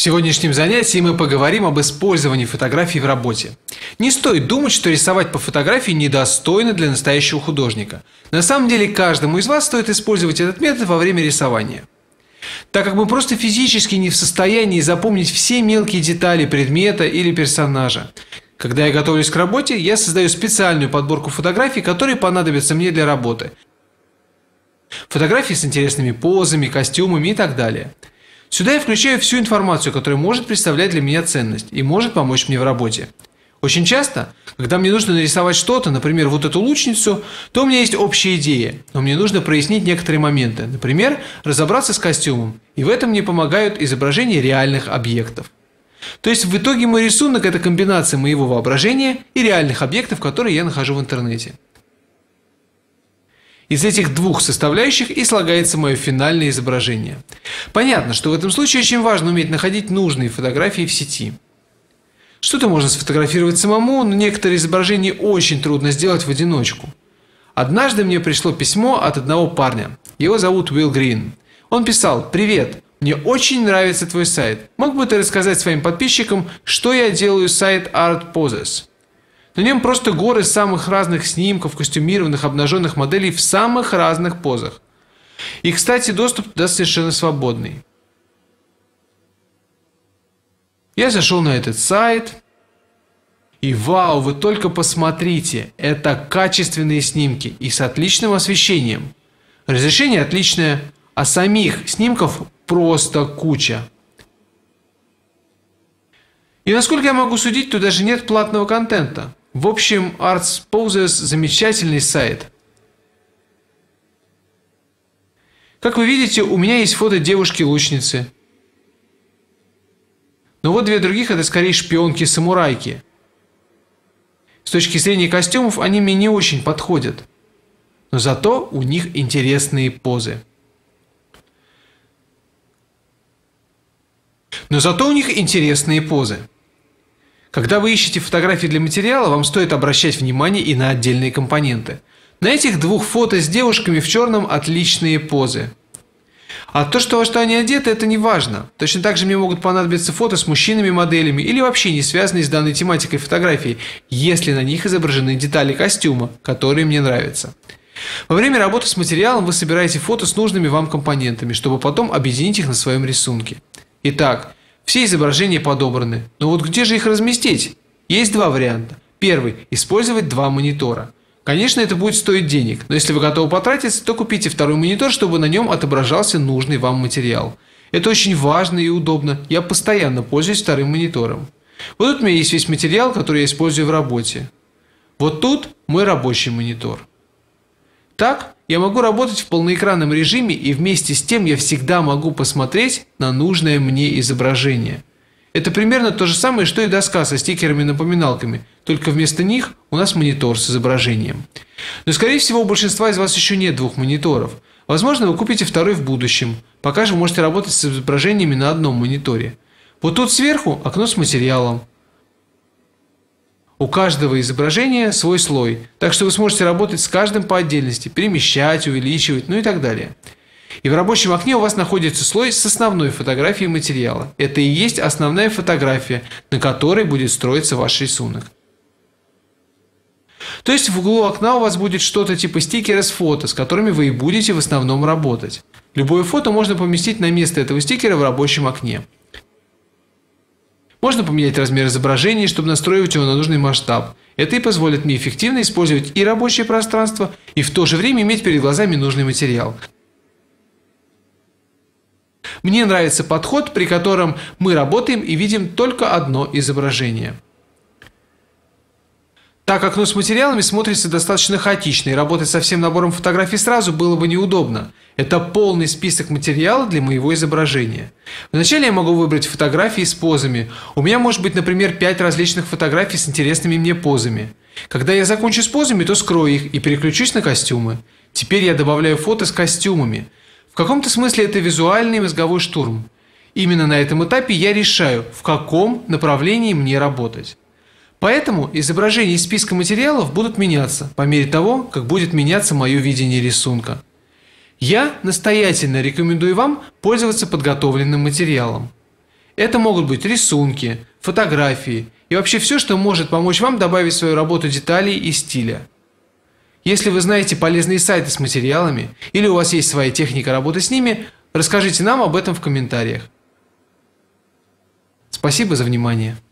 В сегодняшнем занятии мы поговорим об использовании фотографий в работе. Не стоит думать, что рисовать по фотографии недостойно для настоящего художника. На самом деле, каждому из вас стоит использовать этот метод во время рисования. Так как мы просто физически не в состоянии запомнить все мелкие детали предмета или персонажа. Когда я готовлюсь к работе, я создаю специальную подборку фотографий, которые понадобятся мне для работы. Фотографии с интересными позами, костюмами и так далее. Сюда я включаю всю информацию, которая может представлять для меня ценность и может помочь мне в работе. Очень часто, когда мне нужно нарисовать что-то, например, вот эту лучницу, то у меня есть общая идея, но мне нужно прояснить некоторые моменты, например, разобраться с костюмом, и в этом мне помогают изображения реальных объектов. То есть в итоге мой рисунок – это комбинация моего воображения и реальных объектов, которые я нахожу в интернете. Из этих двух составляющих и слагается мое финальное изображение. Понятно, что в этом случае очень важно уметь находить нужные фотографии в сети. Что-то можно сфотографировать самому, но некоторые изображения очень трудно сделать в одиночку. Однажды мне пришло письмо от одного парня. Его зовут Уилл Грин. Он писал: «Привет, мне очень нравится твой сайт. Мог бы ты рассказать своим подписчикам, что я делаю сайт Art Poses?» На нем просто горы самых разных снимков, костюмированных, обнаженных моделей в самых разных позах. И, кстати, доступ туда совершенно свободный. Я зашел на этот сайт, и вау, вы только посмотрите, это качественные снимки и с отличным освещением. Разрешение отличное, а самих снимков просто куча. И насколько я могу судить, тут даже нет платного контента. В общем, Art Poses замечательный сайт. Как вы видите, у меня есть фото девушки-лучницы. Но вот две других – это скорее шпионки-самурайки. С точки зрения костюмов они мне не очень подходят. Но зато у них интересные позы. Когда вы ищете фотографии для материала, вам стоит обращать внимание и на отдельные компоненты. На этих двух фото с девушками в черном отличные позы. А то, что во что они одеты, это не важно. Точно так же мне могут понадобиться фото с мужчинами-моделями или вообще не связанные с данной тематикой фотографии, если на них изображены детали костюма, которые мне нравятся. Во время работы с материалом вы собираете фото с нужными вам компонентами, чтобы потом объединить их на своем рисунке. Итак, все изображения подобраны, но вот где же их разместить? Есть два варианта. Первый – использовать два монитора. Конечно, это будет стоить денег, но если вы готовы потратиться, то купите второй монитор, чтобы на нем отображался нужный вам материал. Это очень важно и удобно, я постоянно пользуюсь вторым монитором. Вот тут у меня есть весь материал, который я использую в работе. Вот тут мой рабочий монитор. Так, я могу работать в полноэкранном режиме, и вместе с тем я всегда могу посмотреть на нужное мне изображение. Это примерно то же самое, что и доска со стикерами-напоминалками, только вместо них у нас монитор с изображением. Но, скорее всего, у большинства из вас еще нет двух мониторов. Возможно, вы купите второй в будущем, пока же вы можете работать с изображениями на одном мониторе. Вот тут сверху окно с материалом. У каждого изображения свой слой, так что вы сможете работать с каждым по отдельности, перемещать, увеличивать, ну и так далее. И в рабочем окне у вас находится слой с основной фотографией материала. Это и есть основная фотография, на которой будет строиться ваш рисунок. То есть в углу окна у вас будет что-то типа стикера с фото, с которыми вы и будете в основном работать. Любое фото можно поместить на место этого стикера в рабочем окне. Можно поменять размер изображения, чтобы настроить его на нужный масштаб. Это и позволит мне эффективно использовать и рабочее пространство, и в то же время иметь перед глазами нужный материал. Мне нравится подход, при котором мы работаем и видим только одно изображение. Так как окно с материалами смотрится достаточно хаотично, и работать со всем набором фотографий сразу было бы неудобно. Это полный список материала для моего изображения. Вначале я могу выбрать фотографии с позами. У меня может быть, например, 5 различных фотографий с интересными мне позами. Когда я закончу с позами, то скрою их и переключусь на костюмы. Теперь я добавляю фото с костюмами. В каком-то смысле это визуальный мозговой штурм. Именно на этом этапе я решаю, в каком направлении мне работать. Поэтому изображения из списка материалов будут меняться по мере того, как будет меняться мое видение рисунка. Я настоятельно рекомендую вам пользоваться подготовленным материалом. Это могут быть рисунки, фотографии и вообще все, что может помочь вам добавить в свою работу деталей и стиля. Если вы знаете полезные сайты с материалами или у вас есть своя техника работы с ними, расскажите нам об этом в комментариях. Спасибо за внимание.